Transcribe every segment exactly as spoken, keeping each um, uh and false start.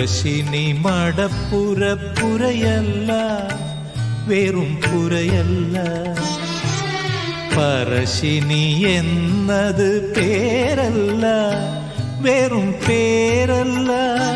പറശ്ശിനി മടപ്പുരപ്പുരയല്ല, വെറും പുരയല്ല. പറശ്ശിനി എന്നത് പേരല്ല, വെറും പേരല്ല.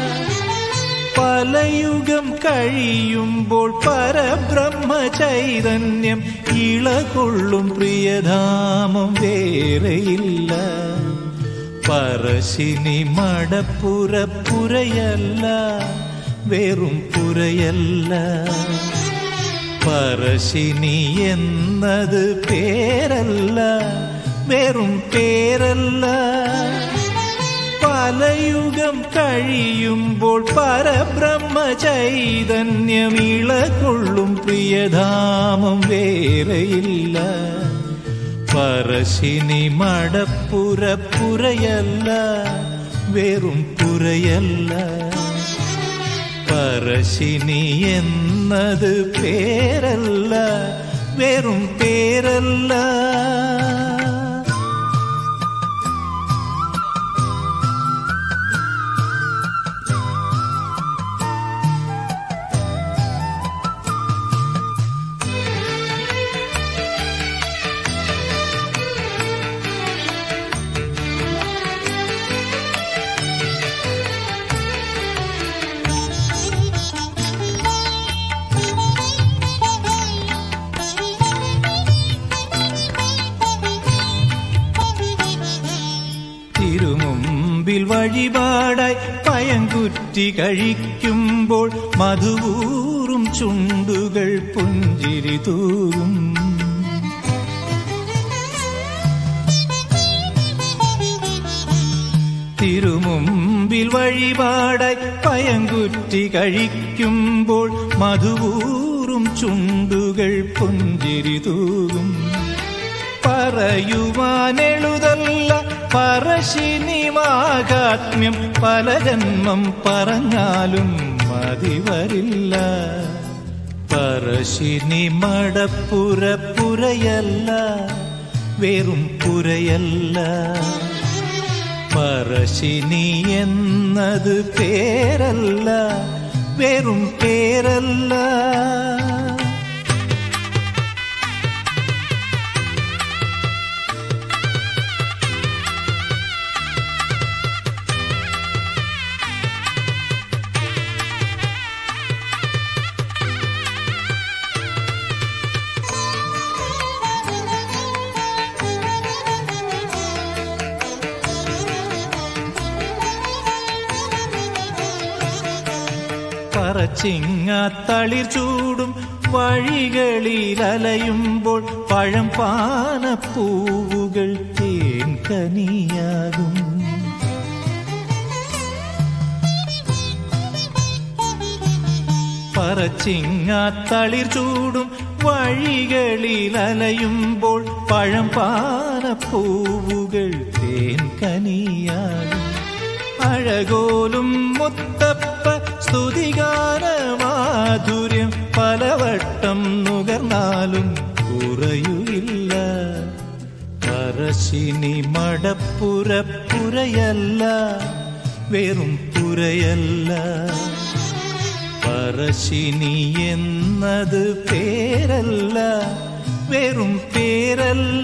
പലയുഗം കഴിയുമ്പോൾ പരബ്രഹ്മ ചൈതന്യം ഇളകൊള്ളും പ്രിയധാമം വേറെയില്ല. പറശ്ശിനി മടപ്പുരപ്പുരയല്ല, വെറും പുരയല്ല. പറശ്ശിനി എന്നത് പേരല്ല, വെറും പേരല്ല. പലയുഗം കഴിയുമ്പോൾ പരബ്രഹ്മ ചൈതന്യം ഇളകൊള്ളും പ്രിയധാമം വേറെയില്ല. പറശ്ശിനി മടപ്പുരപ്പുരയല്ല, വെറും പുരയല്ല. പറശ്ശിനി എന്നത് പേരല്ല, വെറും പേരല്ല. തിരുമുമ്പിൽ വഴിപാടായി പയങ്കുറ്റി കഴിക്കുമ്പോൾ മധുവൂറും ചുണ്ടുകൾ പുഞ്ചിരി തൂകും. തിരുമുമ്പിൽ വഴിപാടായി പയങ്കുറ്റി കഴിക്കുമ്പോൾ മധുവൂറും ചുണ്ടുകൾ പുഞ്ചിരി തൂകും. പറയുവാനെളുതല്ല പറശ്ശിനി മാഹാത്മ്യം, പല ജന്മം പറഞ്ഞാലും മതി വരില്ല. പറശ്ശിനി മടപ്പുരപ്പുരയല്ല, വെറും പുരയല്ല. പറശ്ശിനി എന്നത് പേരല്ല, വെറും പേരല്ല. പറച്ചിങ്ങാത്തളിർ ചൂടും വഴികളിൽ അലയുമ്പോൾ പഴം പാനപ്പൂവുകൾ തേൻ കനിയാകും. പറച്ചിങ്ങാത്തളിർ ചൂടും വഴികളിൽ അലയുമ്പോൾ പഴം പാനപ്പൂവുകൾ തേൻ കനിയാകും. അഴകോലും മുത്തപ്പ സ്തുതിഗാനമാധുര്യം പലവട്ടം നുകർന്നാലും കുറയുകില്ല. പറശ്ശിനി മടപ്പുരപ്പുരയല്ല, വെറും പുരയല്ല. പറശ്ശിനി എന്നത് പേരല്ല, വെറും പേരല്ല.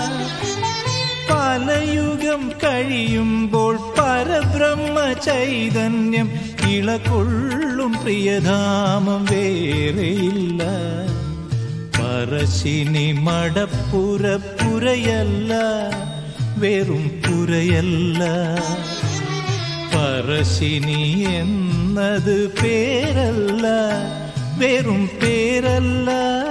പലയുഗം കഴിയുമ്പോൾ പരബ്രഹ്മ ചൈതന്യം ഇളകൊള്ളും പ്രിയധാമം വേറെയില്ല. പറശ്ശിനി മടപ്പുരപ്പുരയല്ല, വെറും പുരയല്ല. പറശ്ശിനി എന്നത് പേരല്ല, വെറും പേരല്ല.